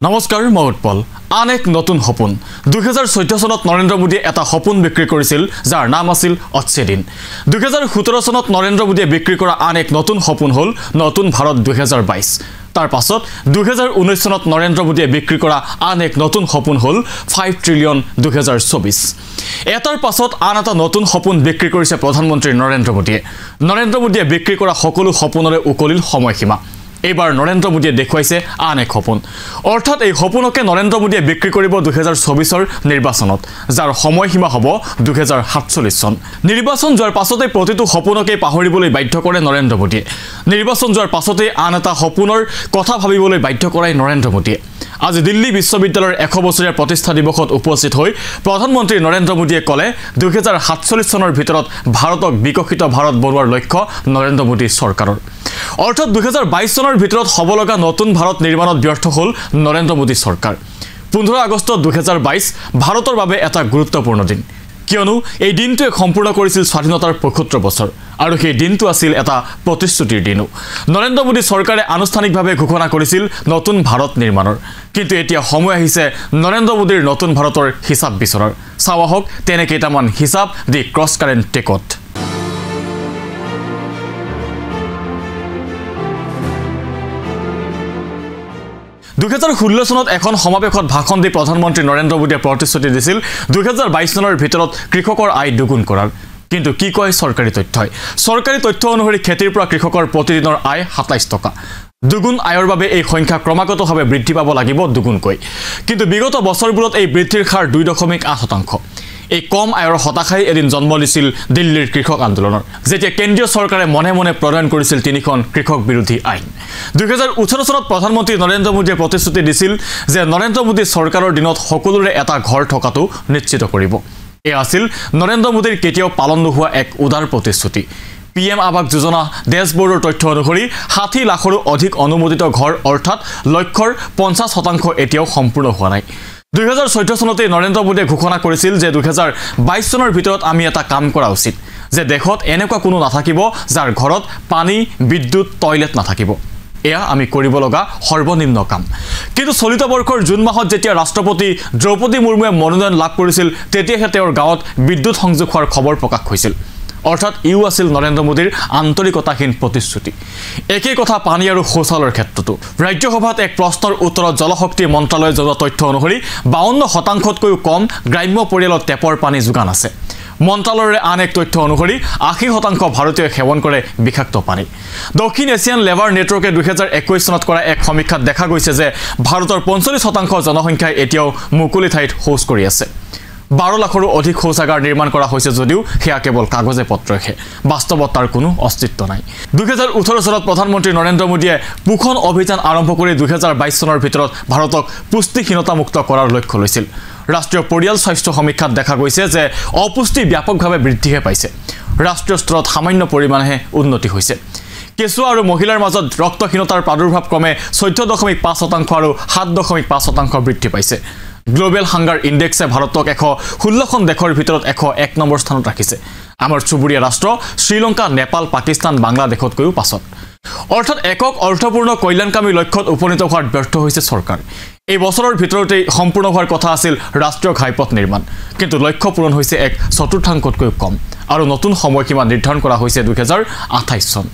নমস্কাৰ মই উৎপল আন এক নতুন সপোন 2014 চনত নৰেন্দ্ৰ মোদীয়ে এটা সপোন বিক্ৰী কৰিছিল যাৰ নাম আছিল অচ্ছে দিন 2017 চনত নৰেন্দ্ৰ মোদীয়ে বিক্ৰী কৰা আন এক নতুন সপোন হ'ল নতুন ভাৰত 2022 তাৰ পাছত 2019 চনত নৰেন্দ্ৰ মোদীয়ে বিক্ৰী কৰা আন এক নতুন সপোন হ'ল 5 ট্ৰিলিয়ন 2024 এটাৰ পাছত আন এটা নতুন সপোন বিক্ৰী কৰিছে প্ৰধানমন্ত্ৰী নৰেন্দ্ৰ মোদীয়ে বিক্ৰী কৰা সকলো সপোনৰে উকলিল সময়সীমা এইবাৰ নৰেন্দ্ৰ মোদীয়ে দেখুৱাইছে আন এক সপোন অৰ্থাৎ এই সপোনকে নৰেন্দ্ৰ মোদীয়ে বিক্ৰী কৰিব 2024 নিৰ্বাচনত যাৰ সময়সীমা হ'ব 2047 চন নিৰ্বাচন যোৱাৰ পাছতে প্ৰতিটো সপোনকে পাহৰিবলৈ বাধ্য কৰে নৰেন্দ্ৰ মোদীয়ে নিৰ্বাচন যোৱাৰ পাছতে আন এটা সপোনৰ কথা ভাবিবলৈ বাধ্য কৰাই নৰেন্দ্ৰ মোদীয়ে আজি দিল্লী বিশ্ববিদ্যালয়ৰ 100 বছৰীয়া প্ৰতিষ্ঠা দিৱসত উপস্থিত হৈ প্ৰধানমন্ত্ৰী নৰেন্দ্ৰ মোদীয়ে ক'লে 2047 চনৰ ভিতৰত ভাৰতক বিকশিত ভাৰত বনোৱাৰ লক্ষ্য নৰেন্দ্ৰ মোদী চৰকাৰৰ অৰ্থাৎ 2022 চনৰ ভিতৰত হ'ব লগা নতুন ভাৰত নিৰ্মাণত ব্যৰ্থ হ'ল নৰেন্দ্ৰ মোদী চৰকাৰ 15 আগষ্ট 2022 ভাৰতৰ বাবে এটা গুৰুত্বপূৰ্ণ দিন কিয়নো এই দিনটোৱে সম্পূৰ্ণ কৰিছিল স্বাধীনতাৰ 75 বছৰ আৰু সেই দিনটো আছিল এটা প্ৰতিশ্ৰুতিৰ দিনো নৰেন্দ্ৰ মোদী চৰকাৰে আনুষ্ঠানিকভাৱে ঘোষণা কৰিছিল নতুন ভাৰত নিৰ্মাণৰ কিন্তু এতিয়া সময় আহিছে নৰেন্দ্ৰ মোদীৰ নতুন ভাৰতৰ হিচাপ বিচৰাৰ চাওহক তেনে কেইটামান হিচাপ দি CrossCurrent টেকত 2016 চনত এখন সমাবেশত ভাষণ দি প্ৰধানমন্ত্ৰী নৰেন্দ্ৰ মোদীয়ে প্ৰতিশ্ৰুতি দিছিল 2022 চনৰ ভিতৰত কৃষকৰ আয় দুগুণ কৰাৰ কিন্তু কি কয় চৰকাৰী তথ্য অনুসৰি খেতিৰ পৰা কৃষকৰ প্ৰতিদিনৰ আয় 27 টকা দুগুণ আয়ৰ বাবে এই সংখ্যা ক্ৰমাগতভাৱে বৃদ্ধি পাব লাগিব দুগুণকৈ কিন্তু বিগত বছৰবোৰত এই বৃদ্ধিৰ হাৰ 2.8% এই কম আয়ৰ হতাশাই এদিন জন্ম লৈছিল দিল্লীৰ কৃষক আন্দোলনৰ যেতিয়া কেন্দ্ৰীয় চৰকাৰে মনে মনে প্ৰদান কৰিছিল তিনিখন কৃষক বিৰোধী আইন 2018 চনত প্ৰধানমন্ত্ৰী নৰেন্দ্ৰ মোদীয়ে প্ৰতিশ্ৰুতি দিছিল যে নৰেন্দ্ৰ মোদী চৰকাৰৰ দিনত সকলোৰে এটা ঘৰ থকাটো নিশ্চিত কৰিব এই আছিল নৰেন্দ্ৰ মোদীৰ কেতিয়াও পালন নোহোৱা এক উদাৰ প্ৰতিশ্ৰুতি PM আৱাস যোজনা ডেশবোৰ্ডৰ তথ্য অনুসৰি 60 লাখৰো অধিক অনুমোদিত ঘৰ অৰ্থাৎ লক্ষ্যৰ 50% এতিয়াও সম্পূৰ্ণ হোৱা নাই 2014 চনতে নৰেন্দ্ৰ মোদীয়ে ঘোষণা কৰিছিল যে 2022 চনৰ ভিতৰত আমি এটা কাম কৰা উচিত যে দেশত এনেকুৱা কোনো নাথাকিব যাৰ ঘৰত পানী বিদ্যুৎ টয়লেট নাথাকিব এয়া আমি কৰিব লগা সৰ্বনিম্ন কাম কিন্তু চলিত বৰ্ষৰ জুন মাহত যেতিয়া ৰাষ্ট্ৰপতি দ্ৰৌপদী মুৰ্মুৱে মনোনয়ন লাভ কৰিছিল তেতিয়াহে তেওঁৰ গাঁৱত বিদ্যুৎ সংযোগ হোৱাৰ খবৰ প্ৰকাশ হৈছিল অৰ্থাৎ ইউ আছিল নৰেন্দ্ৰ মোদীৰ আন্তৰিকতাহীন প্ৰতিশ্ৰুতি একেই কথা পানী আৰু শৌচালয়ৰ ক্ষেত্ৰতো ৰাজ্যসভাত এক প্ৰশ্নৰ উত্তৰত জলশক্তি মন্ত্ৰালয়ে জনোৱা তথ্য অনুসৰি 52%তকৈও কম গ্ৰাম্য পৰিয়ালত টেপৰ পানী যোগান আছে মন্ত্ৰালয়ৰ আন এক তথ্য অনুসৰি 80% ভাৰতীয় সেৱন কৰে বিষাক্ত পানী দক্ষিণ এছিয়ান লেবাৰ নেটৱৰ্কে 2021 চনত কৰা এক সমীক্ষাত দেখা গৈছে যে ভাৰতৰ 45% জনসংখ্যাই এতিয়াও মুকলি ঠাইত শৌচ কৰি আছে 12 লাখৰো অধিক শৌচাগাৰ নিৰ্মাণ কৰা হৈছে যদিও হেয়া কেৱল কাগজে পত্ৰহে বাস্তৱত তাৰ কোনো অস্তিত্ব নাই 2018 চনত প্ৰধানমন্ত্ৰী নৰেন্দ্ৰ মোদীয়ে পোষণ অভিযান আৰম্ভ কৰি 2022 চনৰ ভিতৰত ভাৰতক পুষ্টিহীনতামুক্ত কৰাৰ লক্ষ্য লৈছিল ৰাষ্ট্ৰীয় পৰিয়াল স্বাস্থ্য সমীক্ষাত দেখা গৈছে যে অপুষ্টি ব্যাপকভাৱে বৃদ্ধিহে পাইছে ৰাষ্ট্ৰীয় স্তৰত সামান্য পৰিমাণে উন্নতি হৈছে কেঁচুৱা আৰু মহিলাৰ মাজত ৰক্তহীনতাৰ প্ৰাদুৰ্ভাৱ ক্ৰমে 14.5% আৰু 7.5% বৃদ্ধি পাইছে গ্লোবেল হাংগাৰ ইনডেক্সে ভাৰতক 116খন দেশৰ ভিতৰত 101 নম্বৰ স্থানত ৰাখিছে আমাৰ চুবুৰীয়া ৰাষ্ট্ৰ শ্ৰীলংকা নেপাল পাকিস্তান বাংলাদেশতকৈও পাছত অৰ্থাৎ একক অৰ্থপূৰ্ণ কল্যাণকামী লক্ষ্যত উপনীত হোৱাৰ ব্যৰ্থ হৈছে চৰকাৰ এই বছৰৰ ভিতৰতে সম্পূৰ্ণ হোৱাৰ কথা আছিল ৰাষ্ট্ৰীয় ঘাইপথ নিৰ্মাণ কিন্তু লক্ষ্য পূৰণ হৈছে এক চতুৰ্থাংশতকৈ কম আৰু নতুন সময়সীমা নিৰ্ধাৰণ কৰা হৈছে 2028 চন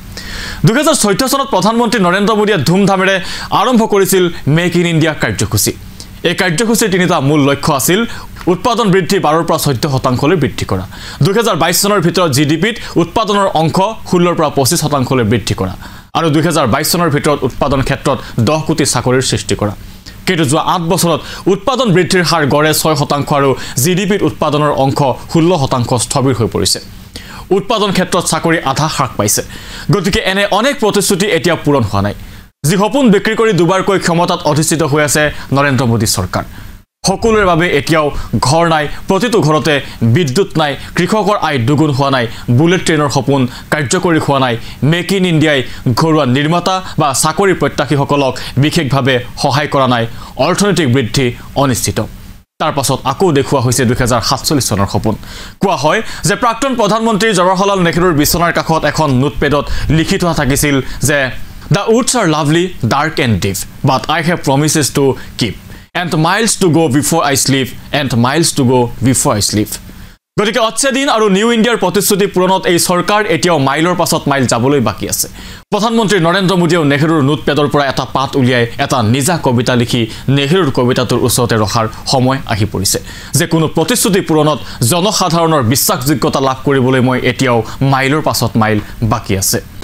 2014 চনত প্ৰধানমন্ত্ৰী নৰেন্দ্ৰ মোদীয়ে ধুমধামেৰে আৰম্ভ কৰিছিল মেক ইন ইণ্ডিয়া কাৰ্যসূচী এই কাৰ্যসূচীৰ তিনিটা মূল লক্ষ্য আছিল উৎপাদন বৃদ্ধি 12 পৰা 14% লৈ বৃদ্ধি কৰা 2022 চনৰ ভিতৰত জিডিপিত উৎপাদনৰ অংশ 16 পৰা 25% লৈ বৃদ্ধি কৰা আৰু 2022 চনৰ ভিতৰত উৎপাদন ক্ষেত্ৰত 10 কোটি চাকৰিৰ সৃষ্টি কৰা কিন্তু যোৱা 8 বছৰত উৎপাদন বৃদ্ধিৰ হাৰ গড়ে 6% আৰু জিডিপিত উৎপাদনৰ অংশ 16% স্থবিৰ হৈ পৰিছে উৎপাদন ক্ষেত্ৰত চাকৰি আধা হ্ৰাস পাইছে গতিকে এনে অনেক প্ৰতিশ্ৰুতি এতিয়া পূৰণ হোৱা নাই যি সপোন বিক্ৰী কৰি দুবাৰকৈ ক্ষমতাত অধিষ্ঠিত হৈ আছে নৰেন্দ্ৰ মোদী চৰকাৰ সকলোৰে বাবে এতিয়াও ঘৰ নাই প্ৰতিটো ঘৰতে বিদ্যুৎ নাই কৃষকৰ আয় দুগুণ হোৱা নাই বুলেট ট্ৰেইনৰ সপোন কাৰ্যকৰী হোৱা নাই মেক ইন ইণ্ডিয়াই ঘৰুৱা নিৰ্মাতা বা চাকৰি প্ৰত্যাশীসকলক বিশেষভাৱে সহায় কৰা নাই অৰ্থনৈতিক বৃদ্ধি অনিশ্চিত তাৰ পাছত আকৌ দেখুৱা হৈছে 2047 চনৰ সপোন কোৱা হয় যে প্ৰাক্তন প্ৰধানমন্ত্ৰী জৱাহৰলাল নেহৰুৰ বিচনাৰ কাষত এখন নোটপেডত লিখি থোৱা থাকিছিল যে The woods are lovely, dark and deep, but I have promises to keep, and miles to go before I sleep, and miles to go before I sleep. গতিকে অচ্ছে দিন আৰু নিউ ইণ্ডিয়াৰ প্ৰতিশ্ৰুতি পূৰণত এই চৰকাৰ এতিয়াও মাইলৰ পাছত মাইল যাবলৈ বাকী আছে প্ৰধানমন্ত্ৰী নৰেন্দ্ৰ মোদীয়ে নেহৰুৰ নোটপেডৰ পৰা এটা পাত উলিয়াই এটা নিজা কবিতা লিখি নেহৰুৰ কবিতাটোৰ ওচৰতে ৰখাৰ সময় আহি পৰিছে যে কোনো প্ৰতিশ্ৰুতি পূৰণত জনসাধাৰণৰ বিশ্বাসযোগ্যতা লাভ কৰিবলৈ মই এতিয়াও মাইলৰ পাছত মাইল বাকী আছে